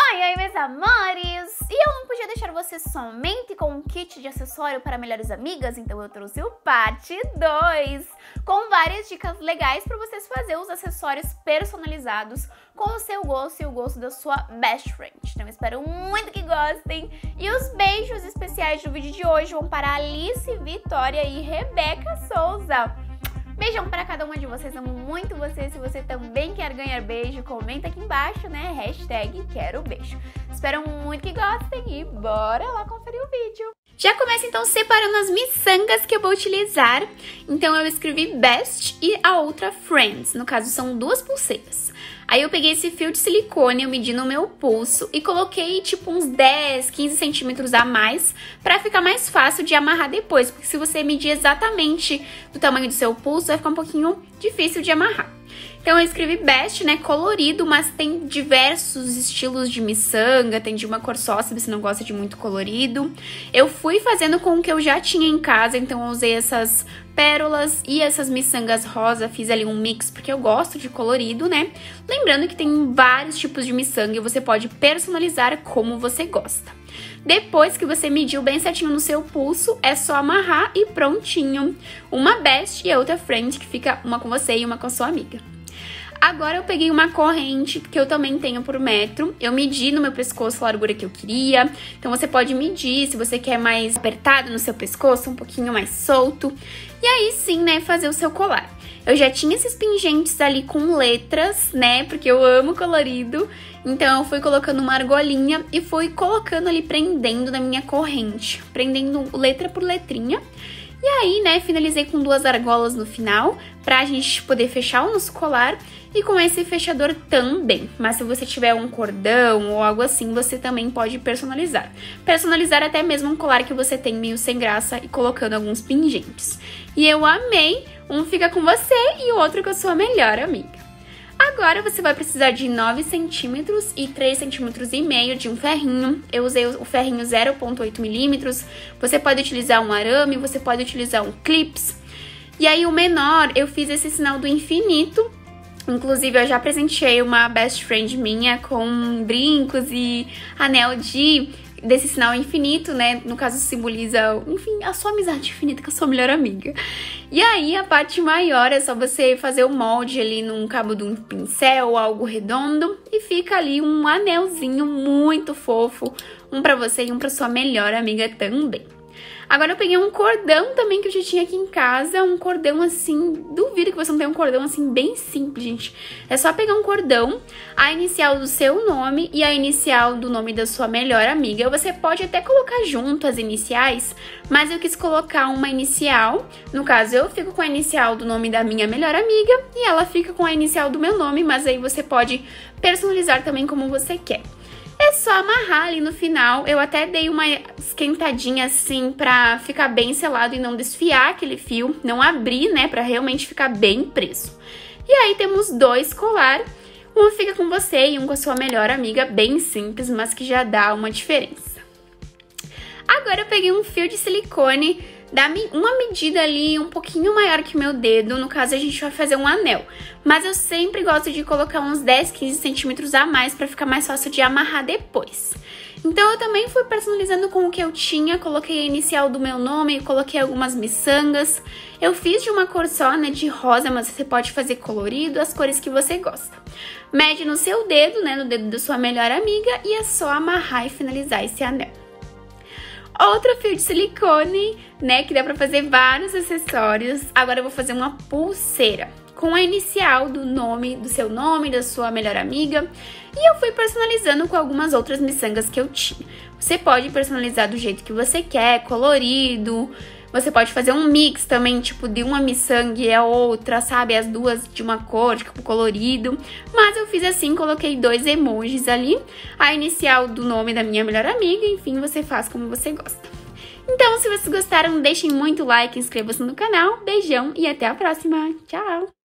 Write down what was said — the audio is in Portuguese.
Oi, oi, meus amores! E eu não podia deixar você somente com um kit de acessório para melhores amigas, então eu trouxe o parte 2, com várias dicas legais para vocês fazerem os acessórios personalizados com o seu gosto e o gosto da sua best friend. Então eu espero muito que gostem. E os beijos especiais do vídeo de hoje vão para Alice, Vitória e Rebeca Souza. Beijão para cada uma de vocês, amo muito vocês. Se você também quer ganhar beijo, comenta aqui embaixo, né? Hashtag quero beijo. Espero muito que gostem e bora lá conferir o vídeo. Já começo então separando as miçangas que eu vou utilizar. Então eu escrevi Best e a outra Friends, no caso são duas pulseiras. Aí eu peguei esse fio de silicone, eu medi no meu pulso e coloquei tipo uns 10, 15 centímetros a mais pra ficar mais fácil de amarrar depois. Porque se você medir exatamente do tamanho do seu pulso, vai ficar um pouquinho difícil de amarrar. Então eu escrevi Best, né, colorido, mas tem diversos estilos de miçanga, tem de uma cor só, se você não gosta de muito colorido. Eu fui fazendo com o que eu já tinha em casa, então eu usei essas pérolas e essas miçangas rosa, fiz ali um mix porque eu gosto de colorido, né? Lembrando que tem vários tipos de miçanga e você pode personalizar como você gosta. Depois que você mediu bem certinho no seu pulso, é só amarrar e prontinho. Uma Best e a outra Friend, que fica uma com você e uma com a sua amiga. Agora eu peguei uma corrente que eu também tenho por metro. Eu medi no meu pescoço a largura que eu queria. Então você pode medir se você quer mais apertado no seu pescoço, um pouquinho mais solto. E aí sim, né, fazer o seu colar. Eu já tinha esses pingentes ali com letras, né, porque eu amo colorido. Então eu fui colocando uma argolinha e fui colocando ali, prendendo na minha corrente. Prendendo letra por letrinha. E aí, né, finalizei com duas argolas no final, pra gente poder fechar o nosso colar e com esse fechador também. Mas se você tiver um cordão ou algo assim, você também pode personalizar. Personalizar até mesmo um colar que você tem meio sem graça e colocando alguns pingentes. E eu amei, um fica com você e o outro com a sua melhor amiga. Agora você vai precisar de 9 centímetros e 3,5 centímetros de um ferrinho. Eu usei o ferrinho 0,8 milímetros. Você pode utilizar um arame, você pode utilizar um clips. E aí o menor, eu fiz esse sinal do infinito. Inclusive eu já presenteei uma best friend minha com brincos e anel desse sinal infinito, né? No caso simboliza, enfim, a sua amizade infinita com a sua melhor amiga. E aí a parte maior é só você fazer o molde ali num cabo de um pincel ou algo redondo e fica ali um anelzinho muito fofo, um pra você e um pra sua melhor amiga também. Agora eu peguei um cordão também que eu já tinha aqui em casa, um cordão assim, duvido que você não tenha um cordão assim bem simples, gente. É só pegar um cordão, a inicial do seu nome e a inicial do nome da sua melhor amiga. Você pode até colocar junto as iniciais, mas eu quis colocar uma inicial. No caso, eu fico com a inicial do nome da minha melhor amiga e ela fica com a inicial do meu nome, mas aí você pode personalizar também como você quer. É só amarrar ali no final, eu até dei uma esquentadinha assim pra ficar bem selado e não desfiar aquele fio, não abrir, né, pra realmente ficar bem preso. E aí temos dois colar, um fica com você e um com a sua melhor amiga, bem simples, mas que já dá uma diferença. Agora eu peguei um fio de silicone, uma medida ali um pouquinho maior que o meu dedo, no caso a gente vai fazer um anel. Mas eu sempre gosto de colocar uns 10, 15 centímetros a mais pra ficar mais fácil de amarrar depois. Então eu também fui personalizando com o que eu tinha, coloquei a inicial do meu nome, coloquei algumas miçangas. Eu fiz de uma cor só, né, de rosa, mas você pode fazer colorido, as cores que você gosta. Mede no seu dedo, né, no dedo da sua melhor amiga e é só amarrar e finalizar esse anel. Outro fio de silicone, né, que dá pra fazer vários acessórios. Agora eu vou fazer uma pulseira com a inicial do seu nome, da sua melhor amiga. E eu fui personalizando com algumas outras miçangas que eu tinha. Você pode personalizar do jeito que você quer, colorido. Você pode fazer um mix também, tipo, de uma miçanga e a outra, sabe? As duas de uma cor, tipo, colorido. Mas eu fiz assim, coloquei dois emojis ali. A inicial do nome da minha melhor amiga, enfim, você faz como você gosta. Então, se vocês gostaram, deixem muito like, inscrevam-se no canal. Beijão e até a próxima. Tchau!